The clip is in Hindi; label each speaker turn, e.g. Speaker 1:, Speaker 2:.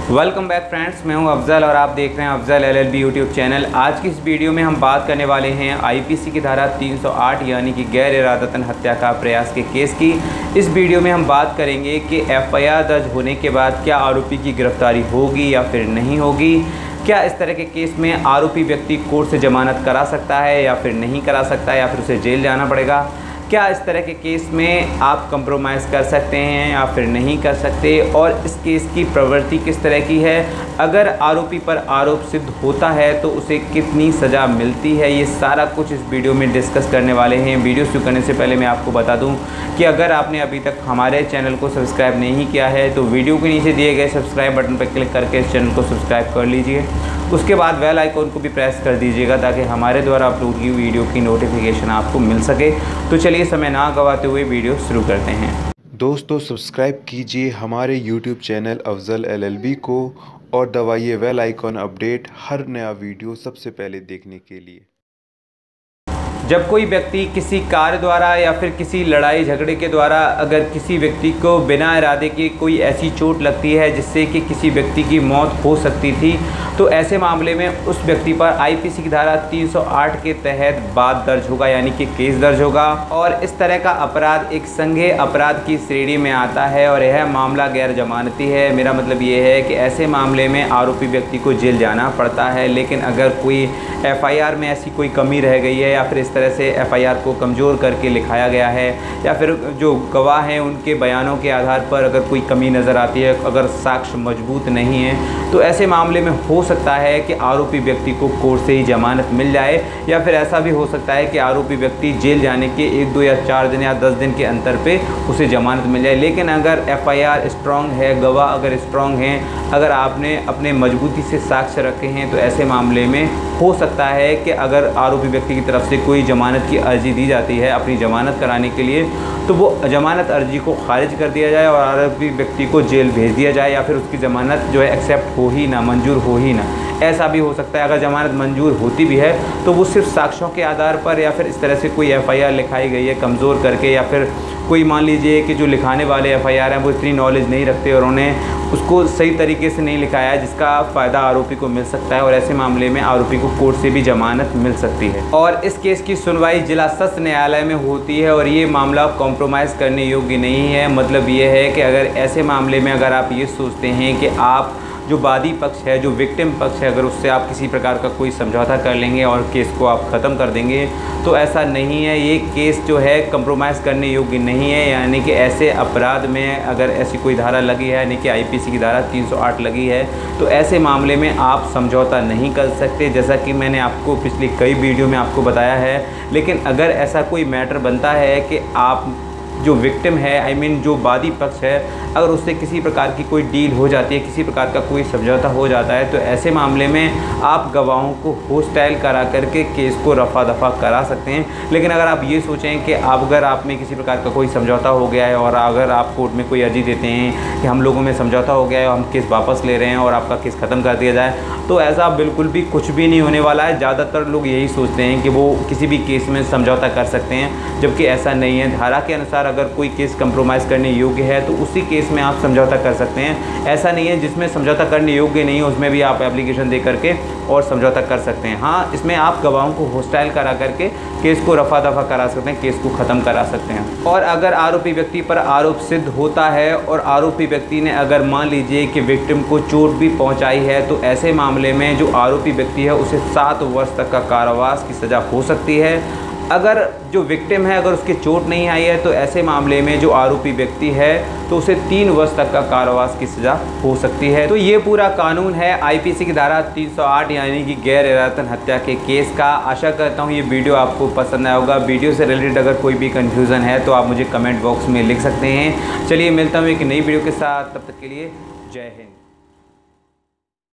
Speaker 1: वेलकम बैक फ्रेंड्स, मैं हूं अफजल और आप देख रहे हैं अफजल LLB यूट्यूब चैनल। आज की इस वीडियो में हम बात करने वाले हैं IPC की धारा 308 यानी कि गैर इरादतन हत्या का प्रयास के केस की। इस वीडियो में हम बात करेंगे कि FIR दर्ज होने के बाद क्या आरोपी की गिरफ्तारी होगी या फिर नहीं होगी, क्या इस तरह के केस में आरोपी व्यक्ति कोर्ट से जमानत करा सकता है या फिर नहीं करा सकता या फिर उसे जेल जाना पड़ेगा, क्या इस तरह के केस में आप कंप्रोमाइज़ कर सकते हैं या फिर नहीं कर सकते, और इस केस की प्रवृत्ति किस तरह की है, अगर आरोपी पर आरोप सिद्ध होता है तो उसे कितनी सज़ा मिलती है, ये सारा कुछ इस वीडियो में डिस्कस करने वाले हैं। वीडियो शुरू करने से पहले मैं आपको बता दूं कि अगर आपने अभी तक हमारे चैनल को सब्सक्राइब नहीं किया है तो वीडियो के नीचे दिए गए सब्सक्राइब बटन पर क्लिक करके इस चैनल को सब्सक्राइब कर लीजिए। उसके बाद बेल आइकॉन को भी प्रेस कर दीजिएगा ताकि हमारे द्वारा अपलोड की वीडियो की नोटिफिकेशन आपको मिल सके। तो चलिए समय ना गवाते हुए वीडियो शुरू करते हैं।
Speaker 2: दोस्तों, सब्सक्राइब कीजिए हमारे YouTube चैनल अफजल LLB को और दबाइए बेल आइकॉन अपडेट हर नया वीडियो सबसे पहले देखने के लिए।
Speaker 1: जब कोई व्यक्ति किसी कार्य द्वारा या फिर किसी लड़ाई झगड़े के द्वारा अगर किसी व्यक्ति को बिना इरादे की कोई ऐसी चोट लगती है जिससे कि किसी व्यक्ति की मौत हो सकती थी, तो ऐसे मामले में उस व्यक्ति पर IPC की धारा 308 के तहत बात दर्ज होगा यानी कि केस दर्ज होगा। और इस तरह का अपराध एक संज्ञेय अपराध की श्रेणी में आता है और यह मामला गैर जमानती है। मेरा मतलब ये है कि ऐसे मामले में आरोपी व्यक्ति को जेल जाना पड़ता है, लेकिन अगर कोई FIR में ऐसी कोई कमी रह गई है या फिर इस तरह से FIR को कमज़ोर करके लिखाया गया है या फिर जो गवाह हैं उनके बयानों के आधार पर अगर कोई कमी नज़र आती है, अगर साक्ष्य मजबूत नहीं है, तो ऐसे मामले में हो सकता है कि आरोपी व्यक्ति को कोर्ट से ही जमानत मिल जाए, या फिर ऐसा भी हो सकता है कि आरोपी व्यक्ति जेल जाने के 1, 2 या 4 दिन या 10 दिन के अंतर पे उसे जमानत मिल जाए। लेकिन अगर FIR स्ट्रॉन्ग है, गवाह अगर स्ट्रॉन्ग हैं, अगर आपने अपने मजबूती से साक्ष्य रखे हैं, तो ऐसे मामले में हो सकता है कि अगर आरोपी व्यक्ति की तरफ से कोई जमानत की अर्जी दी जाती है अपनी जमानत कराने के लिए, तो वो जमानत अर्जी को खारिज कर दिया जाए और आरोपी व्यक्ति को जेल भेज दिया जाए, या फिर उसकी ज़मानत जो है एक्सेप्ट हो ही ना, मंजूर हो ही ना। ऐसा भी हो सकता है। अगर ज़मानत मंजूर होती भी है तो वो सिर्फ साक्ष्यों के आधार पर या फिर इस तरह से कोई FIR लिखाई गई है कमज़ोर करके, या फिर कोई मान लीजिए कि जो लिखाने वाले FIR हैं वो इतनी नॉलेज नहीं रखते और उन्हें उसको सही तरीके से नहीं लिखाया है जिसका फ़ायदा आरोपी को मिल सकता है, और ऐसे मामले में आरोपी को कोर्ट से भी जमानत मिल सकती है। और इस केस की सुनवाई जिला सत्र न्यायालय में होती है और ये मामला कॉम्प्रोमाइज़ करने योग्य नहीं है। मतलब ये है कि अगर ऐसे मामले में अगर आप ये सोचते हैं कि आप जो वादी पक्ष है, जो विक्टिम पक्ष है, अगर उससे आप किसी प्रकार का कोई समझौता कर लेंगे और केस को आप ख़त्म कर देंगे, तो ऐसा नहीं है। ये केस जो है कंप्रोमाइज़ करने योग्य नहीं है, यानी कि ऐसे अपराध में अगर ऐसी कोई धारा लगी है, यानी कि IPC की धारा 308 लगी है, तो ऐसे मामले में आप समझौता नहीं कर सकते, जैसा कि मैंने आपको पिछली कई वीडियो में आपको बताया है। लेकिन अगर ऐसा कोई मैटर बनता है कि आप जो विक्टिम है, जो वादी पक्ष है, अगर उससे किसी प्रकार की कोई डील हो जाती है, किसी प्रकार का कोई समझौता हो जाता है, तो ऐसे मामले में आप गवाहों को होस्टाइल करा करके केस को रफा दफा करा सकते हैं। लेकिन अगर आप ये सोचें कि अगर आप में किसी प्रकार का कोई समझौता हो गया है और अगर आप कोर्ट में कोई अर्जी देते हैं कि हम लोगों में समझौता हो गया है, हम केस वापस ले रहे हैं और आपका केस ख़त्म कर दिया जाए, तो ऐसा बिल्कुल भी कुछ भी नहीं होने वाला है। ज़्यादातर लोग यही सोचते हैं कि वो किसी भी केस में समझौता कर सकते हैं, जबकि ऐसा नहीं है। धारा के अनुसार अगर कोई केस कंप्रोमाइज़ करने योग्य है तो उसी केस में आप समझौता कर सकते हैं। ऐसा नहीं है जिसमें समझौता करने योग्य नहीं है उसमें भी आप एप्लीकेशन दे करके और समझौता कर सकते हैं। हाँ, इसमें आप गवाहों को होस्टाइल करा करके केस को रफा दफा करा सकते हैं, केस को ख़त्म करा सकते हैं। और अगर आरोपी व्यक्ति पर आरोप सिद्ध होता है और आरोपी व्यक्ति ने अगर मान लीजिए कि विक्टिम को चोट भी पहुंचाई है, तो ऐसे मामले में जो आरोपी व्यक्ति है उसे 7 वर्ष तक का कारावास की सज़ा हो सकती है। अगर जो विक्टिम है अगर उसकी चोट नहीं आई है, तो ऐसे मामले में जो आरोपी व्यक्ति है तो उसे 3 वर्ष तक का कारावास की सज़ा हो सकती है। तो ये पूरा कानून है IPC की धारा 308 यानी कि गैर इरादतन हत्या के केस का। आशा करता हूँ ये वीडियो आपको पसंद आया होगा। वीडियो से रिलेटेड अगर कोई भी कन्फ्यूज़न है तो आप मुझे कमेंट बॉक्स में लिख सकते हैं। चलिए मिलता हूँ एक नई वीडियो के साथ, तब तक के लिए जय हिंद।